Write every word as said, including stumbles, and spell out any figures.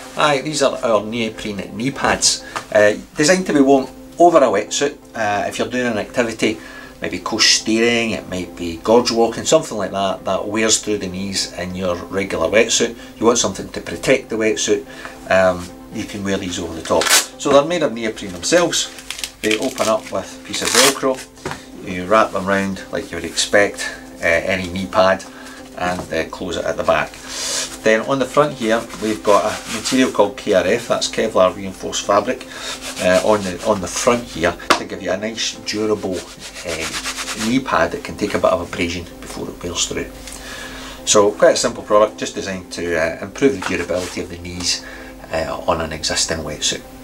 Aye, these are our neoprene knee pads, uh, designed to be worn over a wetsuit. Uh, if you're doing an activity, maybe coast steering, it might be gorge walking, something like that, that wears through the knees in your regular wetsuit. You want something to protect the wetsuit, um, you can wear these over the top. So they're made of neoprene themselves. They open up with a piece of velcro. You wrap them round like you would expect uh, any knee pad, and uh, close it at the back. Then on the front here we've got a material called K R F, that's Kevlar reinforced fabric, uh, on the on the front here to give you a nice durable uh, knee pad that can take a bit of abrasion before it wears through. So quite a simple product, just designed to uh, improve the durability of the knees uh, on an existing wetsuit.